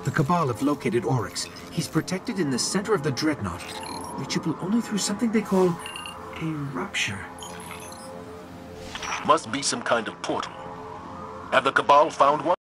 The Cabal have located Oryx. He's protected in the center of the Dreadnought, reachable only through something they call a rupture. Must be some kind of portal. Have the Cabal found one?